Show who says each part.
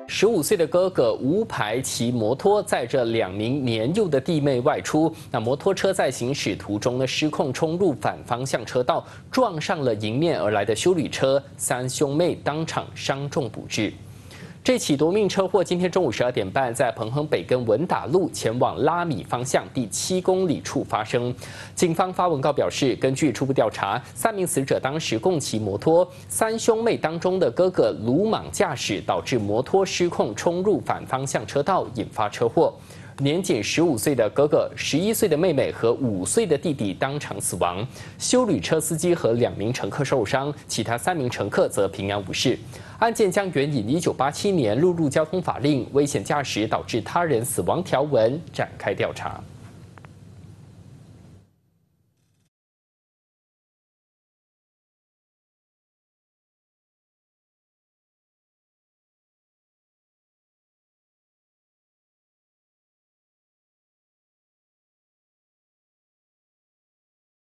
Speaker 1: 15岁的哥哥无牌骑摩托载着2名年幼的弟妹外出，那摩托车在行驶途中呢失控冲入反方向车道，撞上了迎面而来的休旅车，3兄妹当场伤重不治。这起夺命车祸今天中午12点半在彭亨北跟文打路前往拉米方向第7公里处发生。警方发文告表示，根据初步调查，3名死者当时共骑摩托，3兄妹当中的哥哥鲁莽驾驶，导致摩托失控冲入反方向车道，引发车祸。年仅15岁的哥哥、11岁的妹妹和5岁的弟弟当场死亡，休旅车司机和2名乘客受伤，其他3名乘客则平安无事。案件将援引1987年陆路交通法令危险驾驶导致他人死亡条文展开调查。